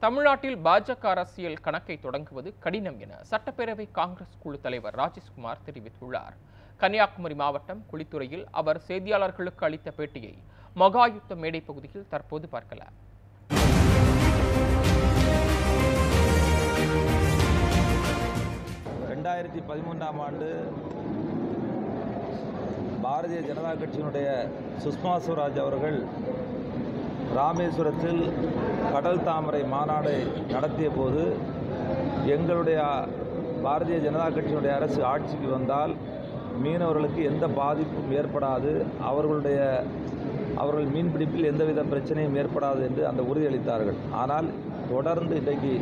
தமிழ்நாட்டில் பாஜக அரசியல் கணக்கை தொடங்குவது கடினம் என சட்டப்பேரவை காங்கிரஸ் குழு தலைவர் ராஜேஷ்குமார் தெரிவித்துள்ளார். கன்னியாகுமரி மாவட்டம் குளித்துறையில் அவர் செய்தியாளர்களுக்கு அளித்த பேட்டியை மகாயுத்த மேடை பகுதியில் தற்போது பார்க்கலாம். ஆண்டு பாரதிய ஜனதா கட்சியினுடைய சுஷ்மா ஸ்வராஜ் அவர்கள் ராமேஸ்வரத்தில் கடல் தாமரை மாநாடு நடத்திய போது எங்களுடைய பாரதிய ஜனதா கட்சியினுடைய அரசு ஆட்சிக்கு வந்தால் மீனவர்களுக்கு எந்த பாதிப்பும் ஏற்படாது, அவர்கள் மீன்பிடிப்பில் எந்தவித பிரச்சனையும் ஏற்படாது என்று அந்த உறுதியளித்தார்கள். ஆனால் தொடர்ந்து இன்றைக்கு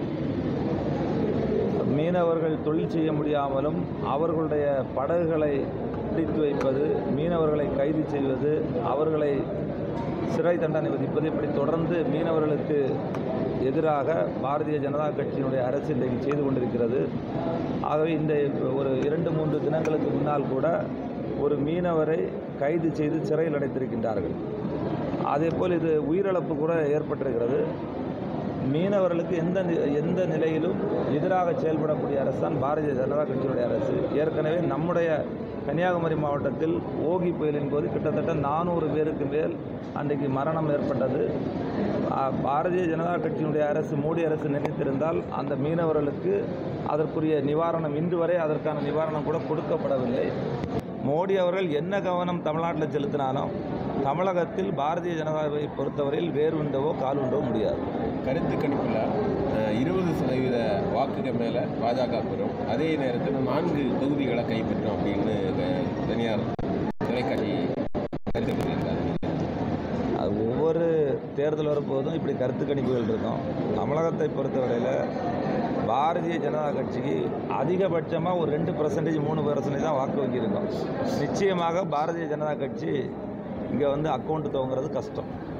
மீனவர்கள் தொழில் செய்ய முடியாமலும் அவர்களுடைய படகுகளை பிடித்து வைப்பது, மீனவர்களை கைது செய்வது, அவர்களை சிறை தண்டனை விதிப்பது, இப்படி தொடர்ந்து மீனவர்களுக்கு எதிராக பாரதிய ஜனதா கட்சியினுடைய அரசு இன்றைக்கு செய்து கொண்டிருக்கிறது. ஆகவே இந்த ஒரு 2-3 தினங்களுக்கு முன்னால் கூட ஒரு மீனவரை கைது செய்து சிறையில் அடைத்திருக்கின்றார்கள். அதேபோல் இது உயிரிழப்பு கூட ஏற்பட்டிருக்கிறது. மீனவர்களுக்கு எந்த நிலையிலும் எதிராக செயல்படக்கூடிய அரசு தான் பாரதிய ஜனதா கட்சியினுடைய அரசு. ஏற்கனவே நம்முடைய கன்னியாகுமரி மாவட்டத்தில் ஓகி புயலின் போது கிட்டத்தட்ட 400 பேருக்கு மேல் அன்றைக்கு மரணம் ஏற்பட்டது. பாரதிய ஜனதா கட்சியினுடைய அரசு, மோடி அரசு நினைத்திருந்தால் அந்த மீனவர்களுக்கு அதற்குரிய நிவாரணம் இன்று வரை அதற்கான நிவாரணம் கூட கொடுக்கப்படவில்லை. மோடி அவர்கள் என்ன கவனம் தமிழ்நாட்டில் செலுத்தினாலும் தமிழகத்தில் பாரதிய ஜனதாவை பொறுத்தவரையில் வேறு உண்டவோ கால் உண்டவோ முடியாது. கருத்து கணிப்பில் 20% வாக்குக்கு மேலே பாஜக பெறும், அதே நேரத்தில் 4 தொகுதிகளை கைப்பற்றும் அப்படின்னு தனியார் தொலைக்காட்சி கருத்து கணிக்கிறார். அது ஒவ்வொரு தேர்தல் வரும்போதும் இப்படி கருத்து கணிப்புகள் இருக்கும். தமிழகத்தை பொறுத்தவரையில் பாரதிய ஜனதா கட்சிக்கு அதிகபட்சமாக ஒரு 2%, 3% தான் வாக்கு வங்கி இருக்கும். நிச்சயமாக பாரதிய ஜனதா கட்சி இங்கே அக்கௌண்ட் துவங்குறது கஷ்டம்.